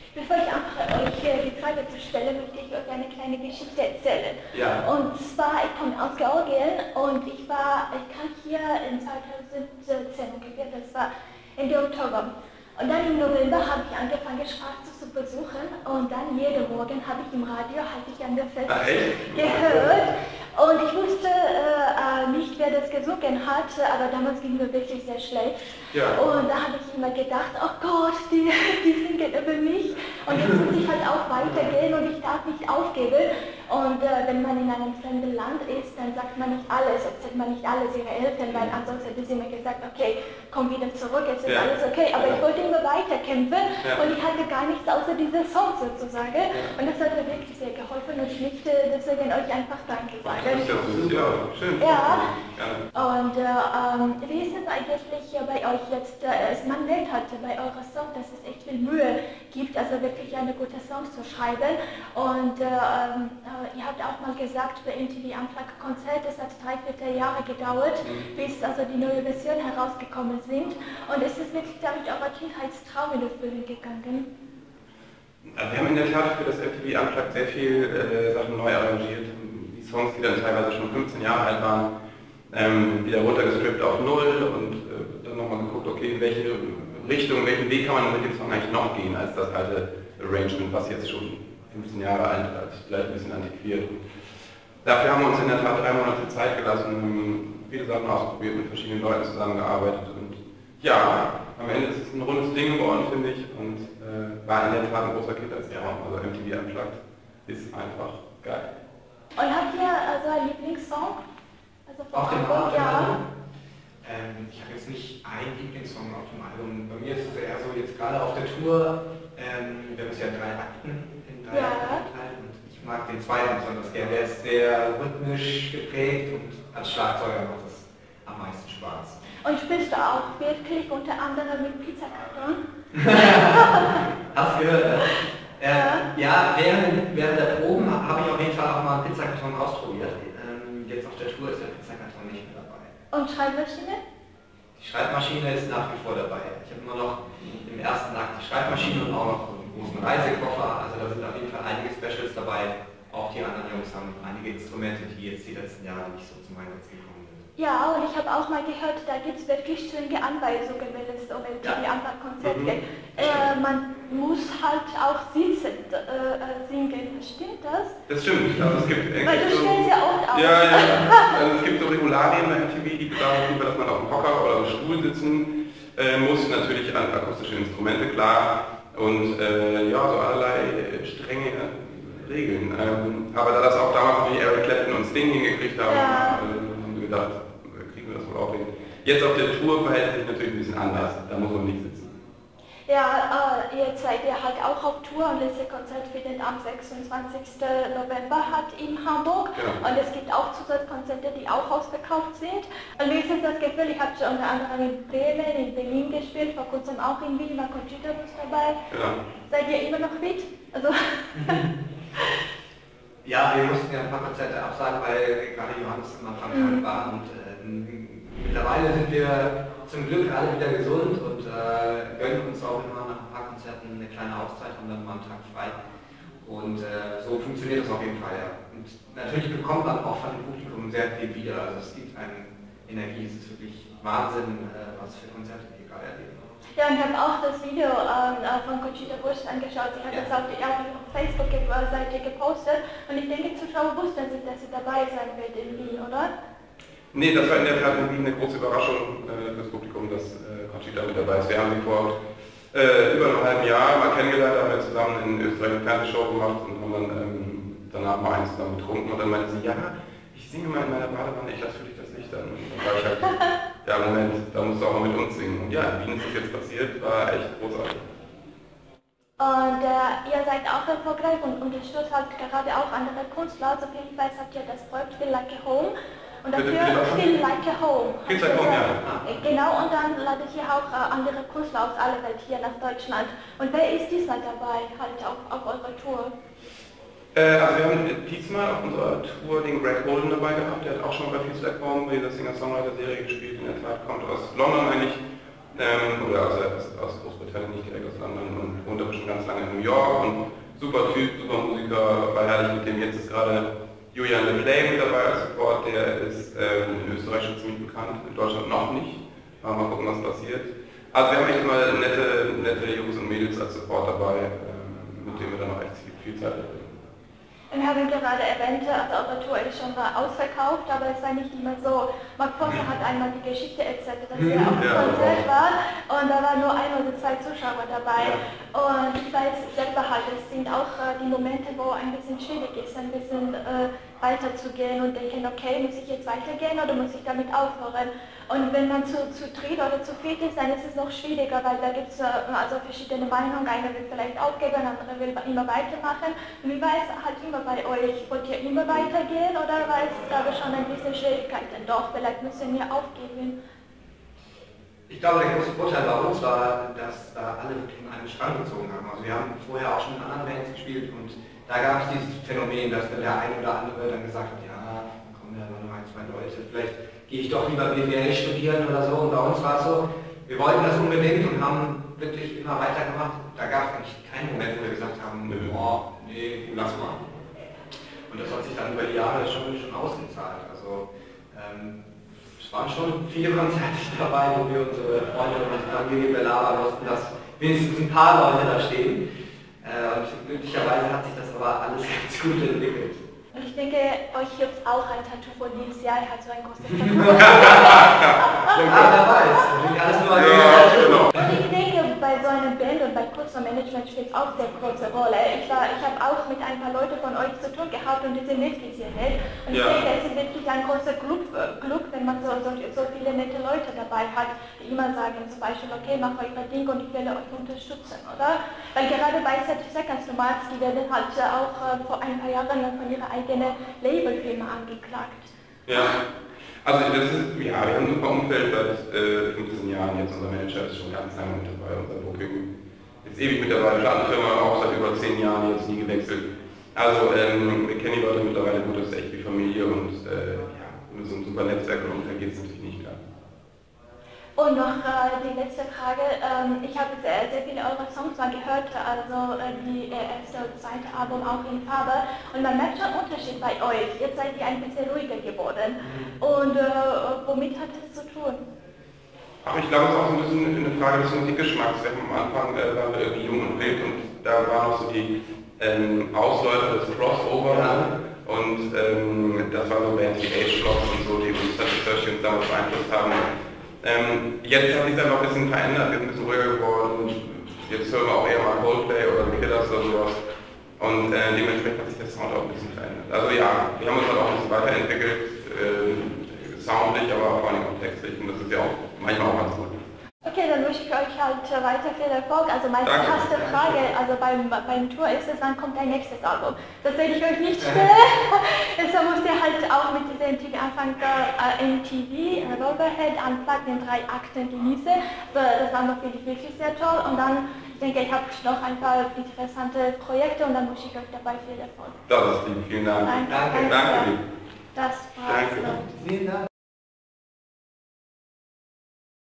Bevor ich anfange, euch die Frage zu stellen, möchte ich euch eine kleine Geschichte erzählen. Ja. Und zwar, ich komme aus Georgien und ich kam hier in 2017 ungefähr, das war Ende Oktober. Und dann im November habe ich angefangen, Schwarze zu besuchen und dann jeden Morgen habe ich im Radio, halte ich an der Fest, gehört. Und ich wusste nicht, wer das gesungen hat, aber damals ging mir wirklich sehr schlecht. Ja. Und da habe ich immer gedacht, oh Gott, die singen über mich. Und jetzt muss ich halt auch weitergehen und ich darf nicht aufgeben. Und wenn man in einem fremden Land ist, dann sagt man nicht alles, erzählt man nicht alles ihre Eltern, weil ansonsten hätte sie mir gesagt, okay, komm wieder zurück, jetzt ist alles okay. Aber ich wollte immer weiterkämpfen und ich hatte gar nichts außer dieser Song sozusagen. Und das hat mir wirklich sehr geholfen und ich möchte deswegen euch einfach Danke sagen. Das ist ja super, schön. Ja, und wie ist es eigentlich bei euch jetzt? Man merkt heute bei eurer Song, dass es echt viel Mühe gibt, also wirklich eine gute Song zu schreiben. Und ihr habt auch mal gesagt, für MTV Unplugged Konzert, es hat 3/4 Jahre gedauert, bis also die neue Version herausgekommen sind. Und ist es wirklich damit eurer Kindheitstraum in Erfüllung gegangen? Also wir haben in der Tat für das MTV Unplugged sehr viel Sachen neu arrangiert. Die Songs, die dann teilweise schon 15 Jahre alt waren, wieder runtergestrippt auf 0 und dann nochmal geguckt, okay, in welche Richtung, welchen Weg kann man mit dem Song eigentlich noch gehen, als das alte Arrangement, was jetzt schon 15 Jahre alt ist, vielleicht ein bisschen antiquiert. Dafür haben wir uns in der Tat 3 Monate Zeit gelassen, haben viele Sachen ausprobiert, mit verschiedenen Leuten zusammengearbeitet und ja, am Ende ist es ein rundes Ding geworden, finde ich, und war in der Tat ein großer Kindheitstraum. Also MTV Unplugged ist einfach geil. Und habt ihr also einen Lieblingssong? Also auf dem Album? Ja. Ich habe jetzt nicht einen Lieblingssong auf dem Album. Bei mir ist es eher so, jetzt gerade auf der Tour, wir haben es ja 3 Akten in 3 Akten geteilt und ich mag den zweiten besonders gerne. Der ist sehr rhythmisch geprägt und als Schlagzeuger macht es am meisten Spaß. Und spielst du auch wirklich unter anderem mit Pizzakarton? Hast du gehört? Ja, während der Proben habe ich auf jeden Fall auch mal einen Pizzakarton ausprobiert. Jetzt auf der Tour ist der Pizzakarton nicht mehr dabei. Und Schreibmaschine? Die Schreibmaschine ist nach wie vor dabei. Ich habe immer noch im ersten Akt die Schreibmaschine und auch noch einen großen Reisekoffer. Also da sind auf jeden Fall einige Specials dabei. Auch die anderen Jungs haben einige Instrumente, die jetzt die letzten Jahre nicht so zum Einsatz gekommen sind. Ja, und ich habe auch mal gehört, da gibt es wirklich strenge Anweisungen, wenn es um MTV Unplugged Konzert geht. Man muss halt auch sitzend singen, stimmt das? Das stimmt, also es gibt weil du stellst ja oft auf. Ja, also es gibt so Regularien bei MTV, die besagen, dass man auf dem Hocker oder auf dem Stuhl sitzen muss, natürlich an akustische Instrumente, klar, und ja, so allerlei strenge Regeln. Aber da das auch damals wie Eric Clapton und Sting hingekriegt haben, haben wir gedacht, kriegen wir das wohl auch hin. Jetzt auf der Tour verhält sich natürlich ein bisschen anders, da muss man nicht sitzen. Ja, ihr seid ja halt auch auf Tour und das Konzert findet am 26. November in Hamburg. Genau. Und es gibt auch Zusatzkonzerte, die auch ausverkauft sind. Und wie ist das Gefühl, ich habe schon unter anderem in Bremen, in Berlin gespielt, vor kurzem auch in Wien, war Conchita Wurst dabei. Genau. Seid ihr immer noch fit? Also ja, wir mussten ja ein paar Konzerte absagen, weil gerade Johannes am Anfang krank war und mittlerweile sind wir zum Glück alle wieder gesund und gönnen uns auch immer nach ein paar Konzerten eine kleine Auszeit, haben dann mal einen Tag frei. Und so funktioniert das auf jeden Fall, ja. Und natürlich bekommt man auch von dem Publikum sehr viel wieder. Also es gibt einem Energie, es ist wirklich Wahnsinn, was für Konzerte wir gerade erleben. Ja, und ich habe auch das Video von Conchita Wurst angeschaut. Sie hat das auf ihrer Facebook-Seite gepostet und ich denke, Zuschauer wussten, dass sie dabei sein wird in Wien, oder? Nee, das war in der Tat in Wien eine große Überraschung für das Publikum, dass Conchita mit dabei ist. Wir haben sie vor über einem halben Jahr mal kennengelernt, haben wir zusammen in Österreich eine Fernsehshow gemacht und haben dann danach mal eins zusammen getrunken und dann meinte sie, ja, ich singe mal in meiner Badewanne, ich lasse für dich das Licht an. Und dann war ich halt, ja Moment, da musst du auch mal mit uns singen. Und ja, in Wien ist das jetzt passiert, war echt großartig. Und ihr seid auch erfolgreich und unterstützt halt gerade auch andere Künstler. Also auf jeden Fall habt ihr das Projekt Feel Like a Home. Und dafür Feel Like a Home. Feel Like a Home, ja. Genau, und dann ladet ihr auch andere Künstler aus aller Welt hier nach Deutschland. Und wer ist diesmal dabei, halt auf eurer Tour? Also wir haben diesmal auf unserer Tour den Greg Holden dabei gehabt, der hat auch schon mal bei Feel Like Home bei dieser Singer-Songwriter-Serie gespielt, in der Tat kommt aus London eigentlich, oder aus Großbritannien. ich trenne nicht direkt aus London und wohnt aber schon ganz lange in New York und super Typ, super Musiker, war herrlich mit dem. Jetzt ist gerade Julian LePlay mit dabei als Support, der ist in Österreich schon ziemlich bekannt, in Deutschland noch nicht. Mal gucken, was passiert. Also wir haben echt mal nette Jungs und Mädels als Support dabei, mit denen wir dann noch echt viel Zeit verbringen. Wir haben gerade erwähnt, also Tour ist schon ausverkauft, aber es sei nicht immer so. Mark Foster hat einmal die Geschichte erzählt, dass er auf dem Konzert war und da waren nur 1 oder 2 Zuschauer dabei. Ja. Und ich weiß selber halt, es sind auch die Momente, wo ein bisschen schwierig ist, ein bisschen weiterzugehen und denken, okay, muss ich jetzt weitergehen oder muss ich damit aufhören? Und wenn man zu dritt oder zu viert ist, dann ist es noch schwieriger, weil da gibt es also verschiedene Meinungen. Einer will vielleicht aufgeben, andere will immer weitermachen. Und wie war es halt immer bei euch? Wollt ihr immer weitergehen oder war es, glaube ich, schon ein bisschen Schwierigkeiten? Doch, vielleicht müssen wir aufgeben. Ich glaube, der große Vorteil bei uns war, dass da alle wirklich in einen Strang gezogen haben. Also wir haben vorher auch schon in anderen Bands gespielt und da gab es dieses Phänomen, dass dann der eine oder andere dann gesagt hat, ja, dann kommen ja nur 1, 2 Leute, vielleicht gehe ich doch lieber BWL studieren oder so. Und bei uns war es so, wir wollten das unbedingt und haben wirklich immer weitergemacht. Da gab es eigentlich keinen Moment, wo wir gesagt haben, boah, nee, lass mal. Und das hat sich dann über die Jahre schon ausgezahlt. Also es waren schon viele Konzerte dabei, wo wir unsere Freunde und Familie belabern mussten, dass wenigstens ein paar Leute da stehen. Und glücklicherweise hat sich das aber alles ganz gut entwickelt. Und ich denke, euch hilft auch ein Tattoo von Nils. Ja, er hat so ein großes Tattoo. Wer weiß, alles nur genau. Und ich denke, bei so einer Band und bei Kurzmanagement spielt es auch sehr große Rolle. Ich habe auch mit ein paar Leuten von euch zu tun gehabt und die sind wirklich sehr nett. Und ich denke, es ist wirklich ein großer Glück, wenn man so viele nette Leute dabei hat, die immer sagen zum Beispiel, okay, mach euer Ding und ich werde euch unterstützen, oder? Weil gerade bei 30 Seconds to Mars, die werden halt auch vor ein paar Jahren von ihrer eigenen Labelfirma angeklagt. Ja. Also das ist, ja, wir haben ein super Umfeld seit 15 Jahren jetzt, unser Manager ist schon ganz lange mit dabei, unser Booking ist ewig mit dabei, Plattenfirma auch seit über 10 Jahren, jetzt nie gewechselt. Also wir kennen die Leute mittlerweile gut, das ist echt wie Familie und ja, mit so einem super Netzwerk und Umfeld geht es natürlich nicht mehr. Und noch die letzte Frage, ich habe sehr viele eurer Songs mal gehört, also die erste und zweite Album auch in Farbe und man merkt schon einen Unterschied bei euch, jetzt seid ihr ein bisschen ruhiger geworden und womit hat das zu tun? Ach, ich glaube, es ist auch ein bisschen eine Frage des Musikgeschmacks. Wir haben am Anfang waren wir irgendwie jung und wild und da waren noch so die Ausläufer des Crossover und das waren so Bands wie H-Blocks und so, die uns tatsächlich uns damals beeinflusst haben. Jetzt hat sich das einfach ein bisschen verändert, wir sind ein bisschen ruhiger geworden. Jetzt hören wir auch eher mal Coldplay oder The Killers oder sowas. Und dementsprechend hat sich der Sound auch ein bisschen verändert. Also ja, wir haben uns halt auch ein bisschen weiterentwickelt, soundlich, aber vor allem auch textlich. Und das ist ja auch manchmal auch ganz gut. Okay, dann wünsche ich euch halt weiter viel Erfolg. Also meine erste Frage, also beim Tour ist es, wann kommt dein nächstes Album? Das werde ich euch nicht stellen. Deshalb müsst ihr halt auch mit dieser MTV anfangen, MTV, Revolverhead, Unplugged, den 3 Akten genießen. Das war noch wirklich sehr toll. Und dann, ich denke, ich habe noch ein paar interessante Projekte und dann wünsche ich euch dabei viel Erfolg. Das ist lieb, vielen Dank. Danke. Danke. Das war's. Danke. Vielen Dank.